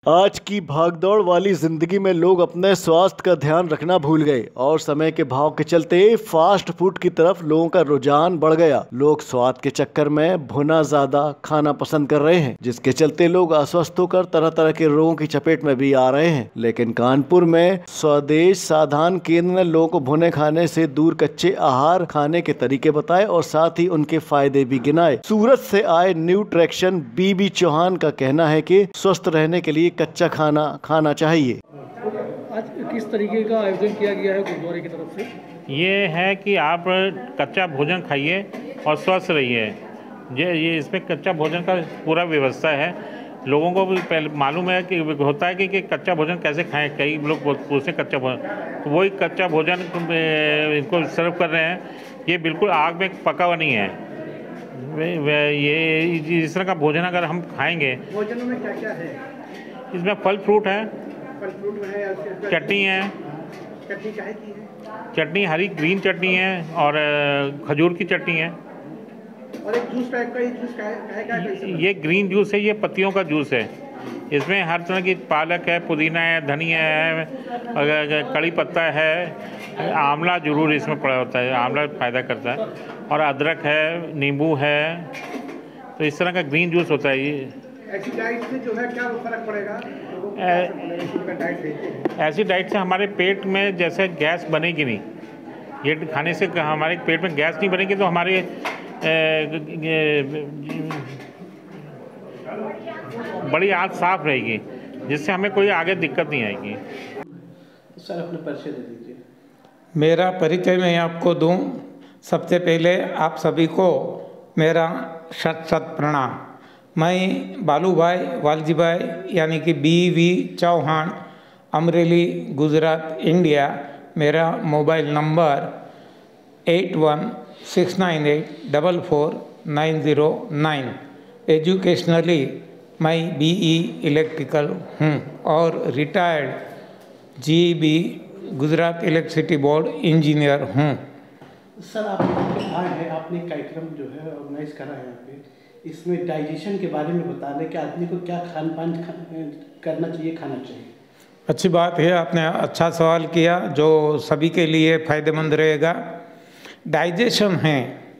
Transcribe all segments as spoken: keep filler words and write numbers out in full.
आज की भागदौड़ वाली जिंदगी में लोग अपने स्वास्थ्य का ध्यान रखना भूल गए और समय के भाव के चलते फास्ट फूड की तरफ लोगों का रुझान बढ़ गया। लोग स्वाद के चक्कर में भुना ज्यादा खाना पसंद कर रहे हैं, जिसके चलते लोग अस्वस्थ होकर तरह तरह के रोगों की चपेट में भी आ रहे हैं। लेकिन कानपुर में स्वदेश साधान केंद्र ने लोगों को भुने खाने से दूर कच्चे आहार खाने के तरीके बताए और साथ ही उनके फायदे भी गिनाए। सूरत से आए न्यूट्रिशन बीबी चौहान का कहना है कि स्वस्थ रहने के लिए कच्चा खाना खाना चाहिए। आज किस तरीके का आयोजन किया गया है गुरुद्वारे की तरफ से? ये है कि आप कच्चा भोजन खाइए और स्वस्थ रहिए। ये ये इसमें कच्चा भोजन का पूरा व्यवस्था है। लोगों को भी पहले मालूम है कि होता है कि, कि कच्चा भोजन कैसे खाएं। कई लोग पूछते हैं कच्चा भोजन, तो वही कच्चा भोजन इनको सर्व कर रहे हैं। ये बिल्कुल आग में पका हुआ नहीं है। वे, वे, ये इस तरह का भोजन अगर हम खाएंगे। भोजन में क्या क्या है? इसमें फल फ्रूट है, फल फ्रूट है, चटनी है, चटनी क्या की है? चटनी हरी ग्रीन चटनी है और खजूर की चटनी है। और एक जूस टाइप का, ये जूस क्या है? क्या है? ये ग्रीन जूस है, ये पत्तियों का जूस है। इसमें हर तरह की पालक है, पुदीना है, धनिया है, कड़ी पत्ता है, आंवला जरूर इसमें पड़ा होता है, आंवला फायदा करता है, और अदरक है, नींबू है। तो इस तरह का ग्रीन जूस होता है। ये ऐसी डाइट से जो है क्या फर्क पड़ेगा? ऐसी डाइट से हमारे पेट में जैसे गैस बनेगी नहीं। ये खाने से हमारे पेट में गैस नहीं बनेगी, तो हमारे बड़ी आंत साफ रहेगी, जिससे हमें कोई आगे दिक्कत नहीं आएगी। सर अपना परिचय दे दीजिए। मेरा परिचय मैं आपको दूं। सबसे पहले आप सभी को मेरा शत शत प्रणाम। मैं बालू भाई वालजी भाई यानी कि B V Chauhan, Amreli, Gujarat, India. मेरा mobile number eight one six nine eight double four nine zero nine. Educationally मैं बी ई इलेक्ट्रिकल हूँ और retired G B Gujarat electricity board engineer हूँ। सर आप आए हैं, आपने कार्यक्रम जो है ऑर्गेनाइज करा है यहाँ पे, इसमें डाइजेशन के बारे में बता दें कि आदमी को क्या खान पान खा, करना चाहिए, खाना चाहिए। अच्छी बात है, आपने अच्छा सवाल किया जो सभी के लिए फ़ायदेमंद रहेगा। डाइजेशन है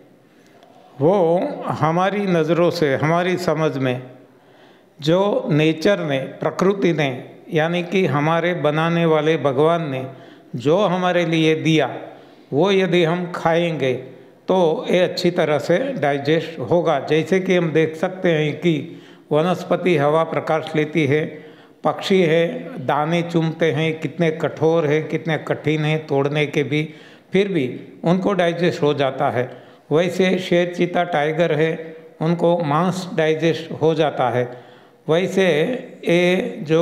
वो हमारी नज़रों से, हमारी समझ में जो नेचर ने, प्रकृति ने, यानी कि हमारे बनाने वाले भगवान ने जो हमारे लिए दिया, वो यदि हम खाएंगे तो ये अच्छी तरह से डाइजेस्ट होगा। जैसे कि हम देख सकते हैं कि वनस्पति हवा प्रकाश लेती है, पक्षी है दाने चूमते हैं, कितने कठोर है, कितने कठिन है तोड़ने के भी, फिर भी उनको डाइजेस्ट हो जाता है। वैसे शेर, चीता, टाइगर है, उनको मांस डाइजेस्ट हो जाता है। वैसे ये जो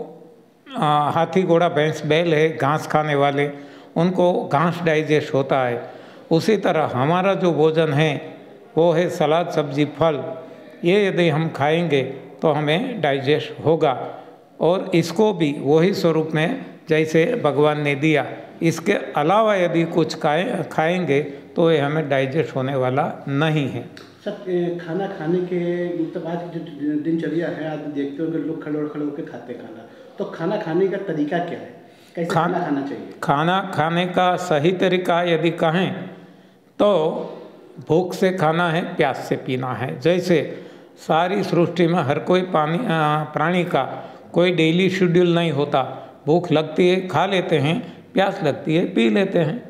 आ, हाथी, घोड़ा, भैंस, बैल है घास खाने वाले, उनको घास डाइजेस्ट होता है। उसी तरह हमारा जो भोजन है वो है सलाद, सब्जी, फल। ये यदि हम खाएंगे तो हमें डाइजेस्ट होगा और इसको भी वही स्वरूप में जैसे भगवान ने दिया। इसके अलावा यदि कुछ खाए खाएंगे तो ये हमें डाइजेस्ट होने वाला नहीं है। सर खाना खाने के मतलब आज जो दिनचर्या है, आज देखते हो कि लोग खड़े खड़े होकर खाते खाना, तो खाना खाने का तरीका क्या है? कैसे खाना, खाना खाना चाहिए? खाना खाने का सही तरीका यदि कहें तो भूख से खाना है, प्यास से पीना है। जैसे सारी सृष्टि में हर कोई पानी प्राणी का कोई डेली शेड्यूल नहीं होता। भूख लगती है खा लेते हैं, प्यास लगती है पी लेते हैं।